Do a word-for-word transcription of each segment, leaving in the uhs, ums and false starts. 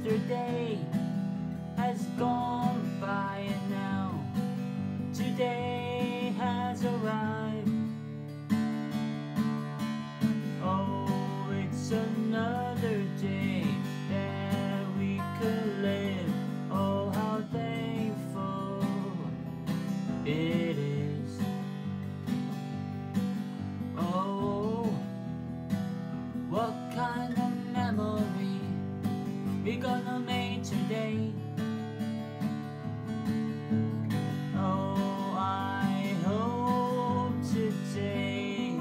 Yesterday has gone by and now today has arrived. Oh, it's another day that we could live. Oh, how thankful it is. Oh, what kind of memory we gonna make today? Oh, I hope today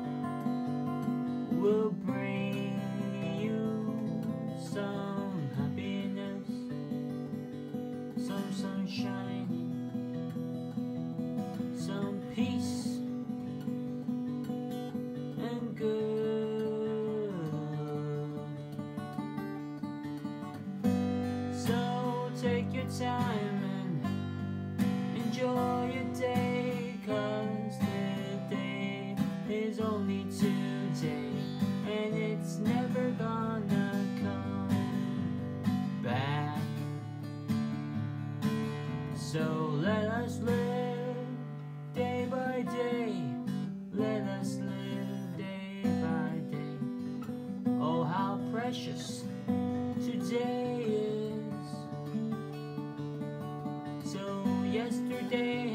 will bring you some happiness, some sunshine, some peace and good. So take your time and enjoy your day, 'cause today is only today, and it's never gonna come back. So let us live day by day, let us live day by day. Oh, how precious today is. So yesterday